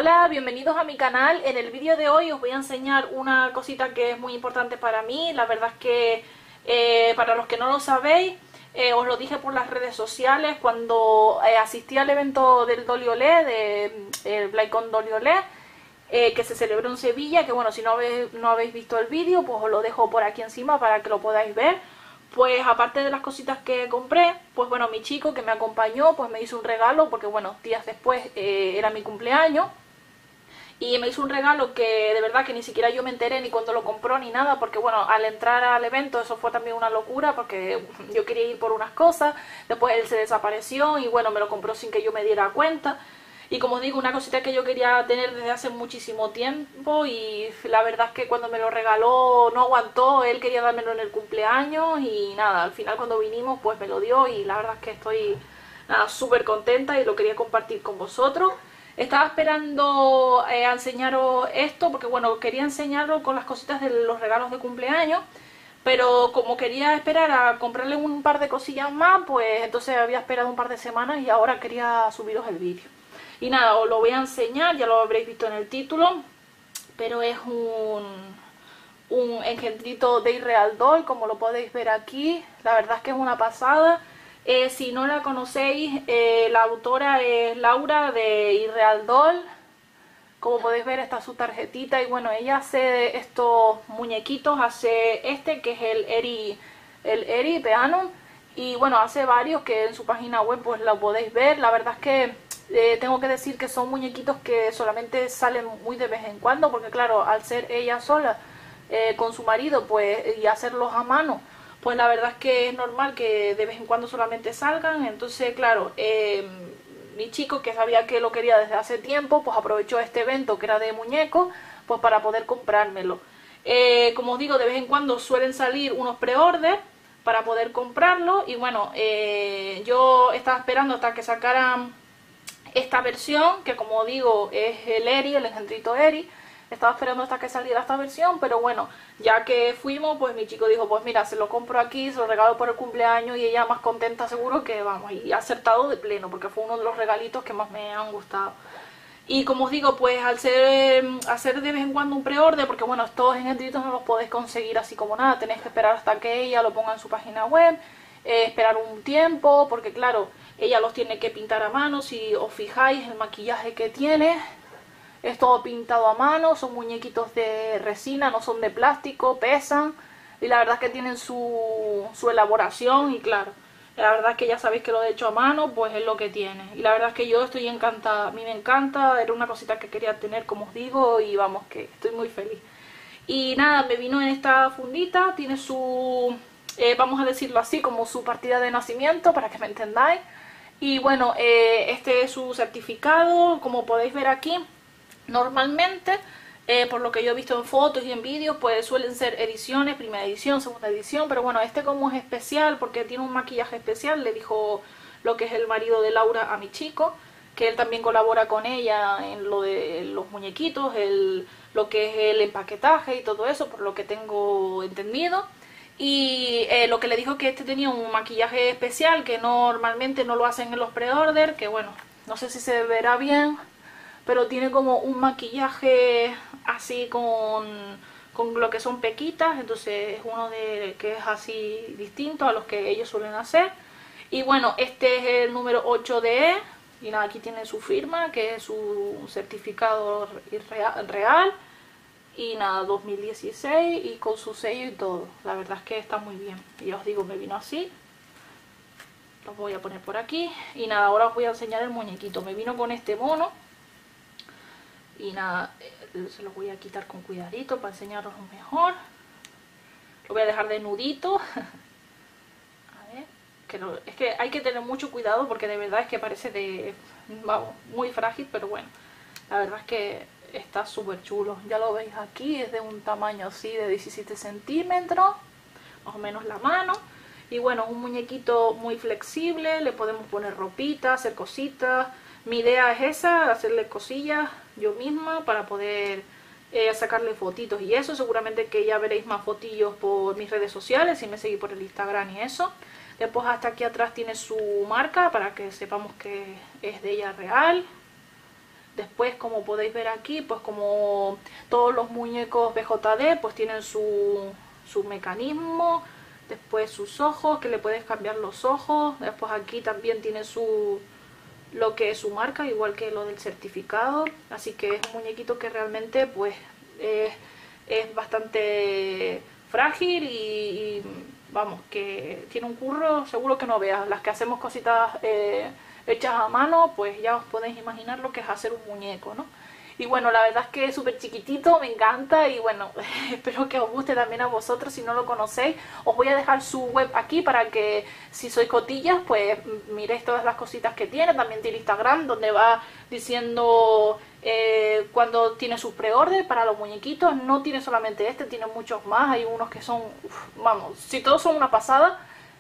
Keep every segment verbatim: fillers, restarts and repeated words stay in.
Hola, bienvenidos a mi canal. En el vídeo de hoy os voy a enseñar una cosita que es muy importante para mí. La verdad es que eh, para los que no lo sabéis, eh, os lo dije por las redes sociales cuando eh, asistí al evento del Doli Olé, de el Blycon Doli Olé, eh, que se celebró en Sevilla, que bueno, si no habéis, no habéis visto el vídeo, pues os lo dejo por aquí encima para que lo podáis ver. Pues aparte de las cositas que compré, pues bueno, mi chico que me acompañó pues me hizo un regalo, porque bueno, días después eh, era mi cumpleaños. Y me hizo un regalo que de verdad que ni siquiera yo me enteré ni cuando lo compró ni nada, porque bueno, al entrar al evento eso fue también una locura, porque yo quería ir por unas cosas, después él se desapareció y bueno, me lo compró sin que yo me diera cuenta. Y como os digo, una cosita que yo quería tener desde hace muchísimo tiempo, y la verdad es que cuando me lo regaló no aguantó, él quería dármelo en el cumpleaños y nada, al final cuando vinimos pues me lo dio y la verdad es que estoy nada súper contenta y lo quería compartir con vosotros. Estaba esperando eh, a enseñaros esto porque bueno, quería enseñarlo con las cositas de los regalos de cumpleaños, pero como quería esperar a comprarle un par de cosillas más, pues entonces había esperado un par de semanas y ahora quería subiros el vídeo. Y nada, os lo voy a enseñar, ya lo habréis visto en el título, pero es un, un engendrito de Irreal Doll, como lo podéis ver aquí. La verdad es que es una pasada. Eh, si no la conocéis, eh, la autora es Laura de Irreal Doll. Como podéis ver está su tarjetita y bueno, ella hace estos muñequitos, hace este que es el Eri, el Eri Peanum, y bueno, hace varios que en su página web pues lo podéis ver. La verdad es que eh, tengo que decir que son muñequitos que solamente salen muy de vez en cuando, porque claro, al ser ella sola eh, con su marido pues y hacerlos a mano, pues la verdad es que es normal que de vez en cuando solamente salgan. Entonces claro, eh, mi chico, que sabía que lo quería desde hace tiempo, pues aprovechó este evento que era de muñecos pues para poder comprármelo. Eh, como os digo, de vez en cuando suelen salir unos pre-order para poder comprarlo y bueno, eh, yo estaba esperando hasta que sacaran esta versión, que como digo es el Eri, el engendrito Eri. Estaba esperando hasta que saliera esta versión, pero bueno, ya que fuimos, pues mi chico dijo, pues mira, se lo compro aquí, se lo regalo por el cumpleaños, y ella más contenta seguro que vamos, y ha acertado de pleno, porque fue uno de los regalitos que más me han gustado. Y como os digo, pues al ser, hacer de vez en cuando un pre-order, porque bueno, estos engendritos no los podéis conseguir así como nada, tenéis que esperar hasta que ella lo ponga en su página web, eh, esperar un tiempo, porque claro, ella los tiene que pintar a mano. Si os fijáis el maquillaje que tiene, es todo pintado a mano, son muñequitos de resina, no son de plástico, pesan y la verdad es que tienen su, su elaboración y claro, la verdad es que ya sabéis que lo he hecho a mano, pues es lo que tiene. Y la verdad es que yo estoy encantada, a mí me encanta, era una cosita que quería tener como os digo y vamos, que estoy muy feliz. Y nada, me vino en esta fundita, tiene su, eh, vamos a decirlo así, como su partida de nacimiento para que me entendáis. Y bueno, eh, este es su certificado, como podéis ver aquí. Normalmente, eh, por lo que yo he visto en fotos y en vídeos, pues suelen ser ediciones, primera edición, segunda edición, pero bueno, este como es especial, porque tiene un maquillaje especial, le dijo lo que es el marido de Laura a mi chico, que él también colabora con ella en lo de los muñequitos, el, lo que es el empaquetaje y todo eso, por lo que tengo entendido. Y eh, lo que le dijo que este tenía un maquillaje especial, que normalmente no lo hacen en los pre-order, que bueno, no sé si se verá bien, pero tiene como un maquillaje así con, con lo que son pequitas, entonces es uno de que es así distinto a los que ellos suelen hacer. Y bueno, este es el número ocho de E, y nada, aquí tiene su firma, que es su certificado real, y nada, dos mil dieciséis, y con su sello y todo. La verdad es que está muy bien, y ya os digo, me vino así. Los voy a poner por aquí, y nada, ahora os voy a enseñar el muñequito. Me vino con este mono. Y nada, se lo voy a quitar con cuidadito para enseñaros mejor. Lo voy a dejar de nudito. A ver, que no, es que hay que tener mucho cuidado porque de verdad es que parece de, vamos, muy frágil, pero bueno, la verdad es que está súper chulo. Ya lo veis aquí, es de un tamaño así de diecisiete centímetros, más o menos la mano. Y bueno, es un muñequito muy flexible, le podemos poner ropita, hacer cositas. Mi idea es esa, hacerle cosillas yo misma para poder eh, sacarle fotitos y eso. Seguramente que ya veréis más fotillos por mis redes sociales, si me seguís por el Instagram y eso. Después hasta aquí atrás tiene su marca para que sepamos que es de ella real. Después, como podéis ver aquí, pues como todos los muñecos B J D, pues tienen su, su mecanismo. Después sus ojos, que le puedes cambiar los ojos. Después aquí también tiene su lo que es su marca, igual que lo del certificado. Así que es un muñequito que realmente pues es, es bastante frágil y, y vamos, que tiene un curro seguro que no veas. Las que hacemos cositas eh, hechas a mano, pues ya os podéis imaginar lo que es hacer un muñeco, ¿no? Y bueno, la verdad es que es súper chiquitito, me encanta y bueno, espero que os guste también a vosotros. Si no lo conocéis, os voy a dejar su web aquí para que si sois cotillas, pues miréis todas las cositas que tiene. También tiene Instagram, donde va diciendo eh, cuando tiene sus pre-order para los muñequitos. No tiene solamente este, tiene muchos más. Hay unos que son, uf, vamos, si todos son una pasada.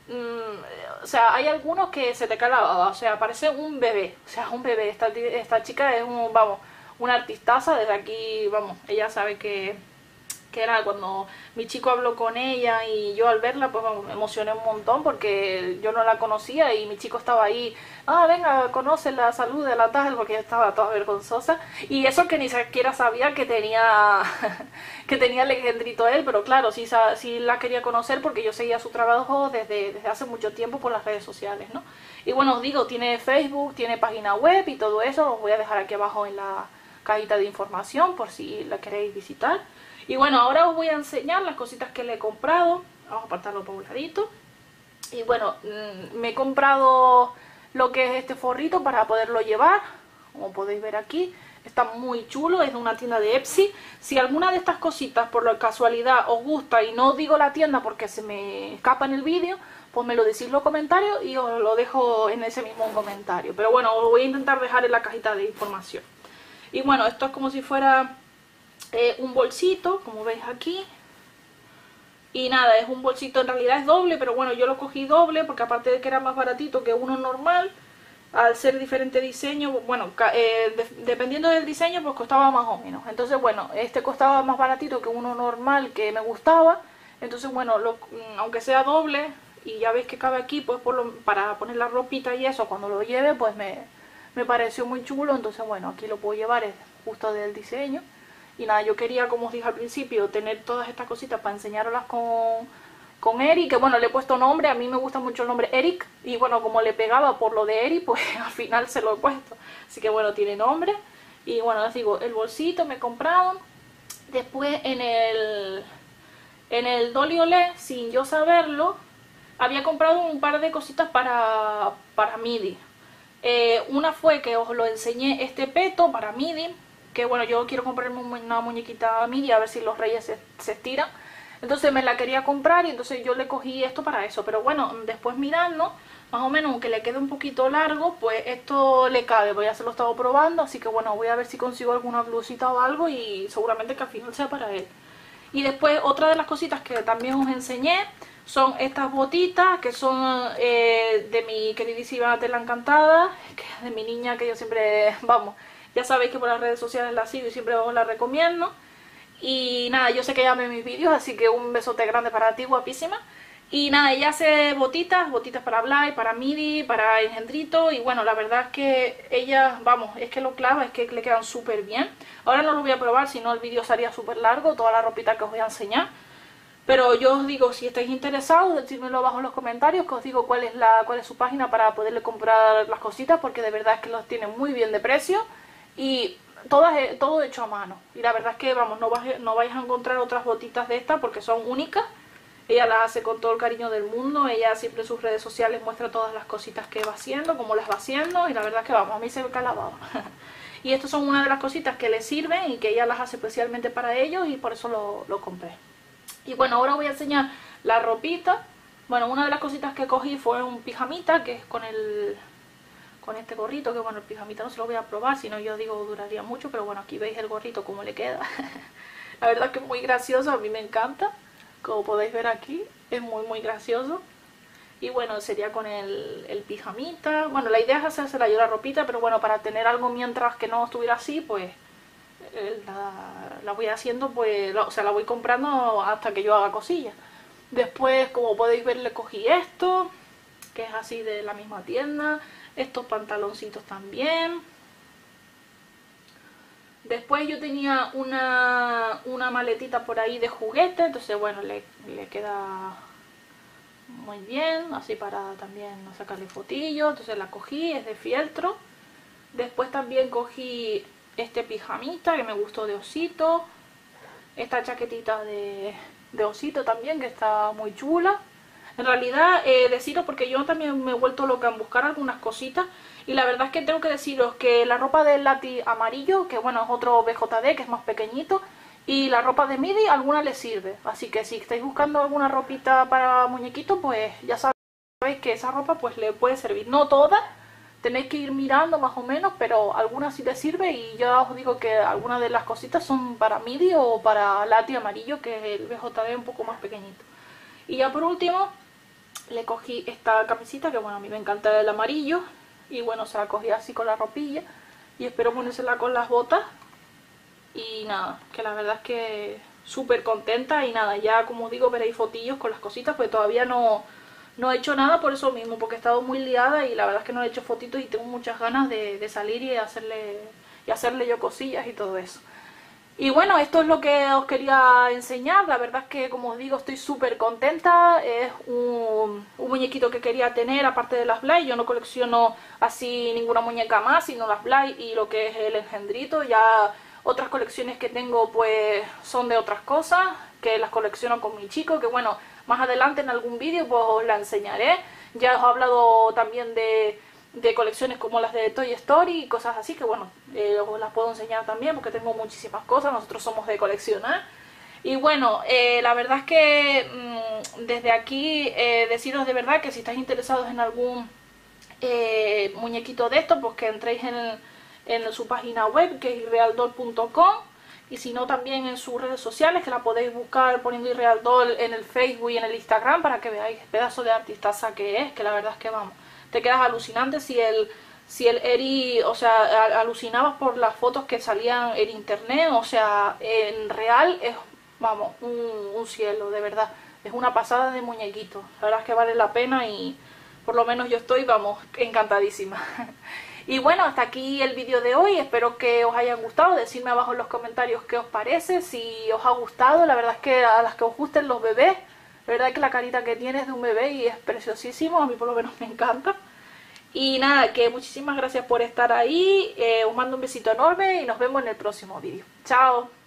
Mm, o sea, hay algunos que se te cae la baba, o sea, parece un bebé, o sea, un bebé. Esta, esta chica es un, vamos, una artistaza. Desde aquí, vamos, ella sabe que, que era cuando mi chico habló con ella y yo al verla, pues vamos, me emocioné un montón porque yo no la conocía y mi chico estaba ahí, ah, venga, conócela, salúdela, tal, porque yo estaba toda vergonzosa. Y eso que ni siquiera sabía que tenía que tenía Legendrito él, pero claro, sí, sí la quería conocer porque yo seguía su trabajo desde, desde hace mucho tiempo por las redes sociales, ¿no? Y bueno, os digo, tiene Facebook, tiene página web y todo eso, os voy a dejar aquí abajo en la cajita de información por si la queréis visitar. Y bueno, ahora os voy a enseñar las cositas que le he comprado. Vamos a apartarlo por un ladito. Y bueno, me he comprado lo que es este forrito para poderlo llevar. Como podéis ver aquí, está muy chulo, es de una tienda de Etsy. Si alguna de estas cositas por la casualidad os gusta y no digo la tienda porque se me escapa en el vídeo, pues me lo decís en los comentarios y os lo dejo en ese mismo comentario. Pero bueno, os voy a intentar dejar en la cajita de información. Y bueno, esto es como si fuera eh, un bolsito, como veis aquí. Y nada, es un bolsito, en realidad es doble, pero bueno, yo lo cogí doble porque aparte de que era más baratito que uno normal, al ser diferente diseño, bueno, eh, de, dependiendo del diseño, pues costaba más o menos. Entonces, bueno, este costaba más baratito que uno normal que me gustaba. Entonces, bueno, lo, aunque sea doble, y ya veis que cabe aquí, pues por lo, para poner la ropita y eso, cuando lo lleve, pues me, me pareció muy chulo. Entonces, bueno, aquí lo puedo llevar, es justo del diseño. Y nada, yo quería, como os dije al principio, tener todas estas cositas para enseñarlas con, con Eric, que bueno, le he puesto nombre, a mí me gusta mucho el nombre Eric, y bueno, como le pegaba por lo de Eric, pues al final se lo he puesto. Así que bueno, tiene nombre. Y bueno, les digo, el bolsito me he comprado. Después en el, en el Dolly Olé, sin yo saberlo, había comprado un par de cositas para, para MIDI. Eh, una fue que os lo enseñé, este peto para MIDI, que bueno, yo quiero comprarme una muñequita MIDI a ver si los reyes se, se estiran. Entonces me la quería comprar y entonces yo le cogí esto para eso. Pero bueno, después mirando, más o menos, aunque le quede un poquito largo, pues esto le cabe, pues ya se lo he estado probando. Así que bueno, voy a ver si consigo alguna blusita o algo y seguramente que al final sea para él. Y después otra de las cositas que también os enseñé son estas botitas que son eh, de mi queridísima Tela Encantada, que es de mi niña, que yo siempre, vamos, ya sabéis que por las redes sociales la sigo y siempre os la recomiendo. Y nada, yo sé que ella ve mis vídeos, así que un besote grande para ti, guapísima. Y nada, ella hace botitas, botitas para Blay, para MIDI, para Engendrito. Y bueno, la verdad es que ella, vamos, es que lo clava, es que le quedan súper bien. Ahora no lo voy a probar, si no el vídeo sería súper largo, toda la ropita que os voy a enseñar. Pero yo os digo, si estáis interesados, decídmelo abajo en los comentarios, que os digo cuál es, la, cuál es su página para poderle comprar las cositas, porque de verdad es que los tiene muy bien de precio. Y todas, todo hecho a mano. Y la verdad es que, vamos, no vais, no vais a encontrar otras botitas de estas porque son únicas. Ella las hace con todo el cariño del mundo. Ella siempre en sus redes sociales muestra todas las cositas que va haciendo, cómo las va haciendo. Y la verdad es que, vamos, a mí se me cae la baba. Y estas son una de las cositas que le sirven y que ella las hace especialmente para ellos y por eso lo, lo compré. Y bueno, ahora voy a enseñar la ropita. Bueno, una de las cositas que cogí fue un pijamita, que es con el... con este gorrito, que bueno, el pijamita no se lo voy a probar, si no yo digo duraría mucho, pero bueno, aquí veis el gorrito cómo le queda. La verdad es que es muy gracioso, a mí me encanta, como podéis ver aquí, es muy muy gracioso. Y bueno, sería con el, el pijamita. Bueno, la idea es hacérsela yo la ropita, pero bueno, para tener algo mientras que no estuviera así, pues la, la voy haciendo, pues, la, o sea, la voy comprando hasta que yo haga cosillas. Después, como podéis ver, le cogí esto, que es así de la misma tienda. Estos pantaloncitos también. Después yo tenía una, una maletita por ahí de juguete, entonces bueno, le, le queda muy bien, así para también sacarle fotillo. Entonces la cogí, es de fieltro. Después también cogí este pijamita que me gustó de osito. Esta chaquetita de, de osito también, que está muy chula. En realidad, eh, deciros, porque yo también me he vuelto loca en buscar algunas cositas. Y la verdad es que tengo que deciros que la ropa del Lati amarillo, que bueno, es otro B J D, que es más pequeñito, y la ropa de Midi, alguna les sirve. Así que si estáis buscando alguna ropita para muñequito, pues ya sabéis que esa ropa pues le puede servir. No toda, tenéis que ir mirando más o menos, pero alguna sí les sirve. Y ya os digo que algunas de las cositas son para Midi o para Lati amarillo, que es el B J D un poco más pequeñito. Y ya por último, le cogí esta camisita, que bueno, a mí me encanta el amarillo. Y bueno, se la cogí así con la ropilla. Y espero ponérsela con las botas. Y nada, que la verdad es que súper contenta. Y nada, ya como os digo, veréis fotillos con las cositas, pues todavía no, no he hecho nada por eso mismo, porque he estado muy liada y la verdad es que no he hecho fotitos y tengo muchas ganas de, de salir y hacerle, y hacerle yo cosillas y todo eso. Y bueno, esto es lo que os quería enseñar. La verdad es que, como os digo, estoy súper contenta. Es un, un muñequito que quería tener, aparte de las Blay. Yo no colecciono así ninguna muñeca más, sino las Blay y lo que es el engendrito. Ya otras colecciones que tengo pues son de otras cosas, que las colecciono con mi chico, que bueno, más adelante en algún vídeo pues os la enseñaré. Ya os he hablado también de... de colecciones como las de Toy Story y cosas así, que bueno, eh, os las puedo enseñar también porque tengo muchísimas cosas. Nosotros somos de coleccionar. Y bueno, eh, la verdad es que mmm, desde aquí eh, deciros de verdad que si estáis interesados en algún eh, muñequito de estos, pues que entréis en, en su página web, que es irrealdoll punto com. Y si no, también en sus redes sociales, que la podéis buscar poniendo Irrealdoll en el Facebook y en el Instagram, para que veáis el pedazo de artistaza que es, que la verdad es que vamos, te quedas alucinante. Si el, si el Eri, o sea, alucinabas por las fotos que salían en internet, o sea, en real es, vamos, un, un cielo, de verdad. Es una pasada de muñequito. La verdad es que vale la pena y por lo menos yo estoy, vamos, encantadísima. Y bueno, hasta aquí el vídeo de hoy. Espero que os haya gustado. Decidme abajo en los comentarios qué os parece, si os ha gustado. La verdad es que a las que os gusten los bebés, la verdad es que la carita que tiene es de un bebé y es preciosísimo. A mí por lo menos me encanta. Y nada, que muchísimas gracias por estar ahí. Eh, os mando un besito enorme y nos vemos en el próximo vídeo. Chao.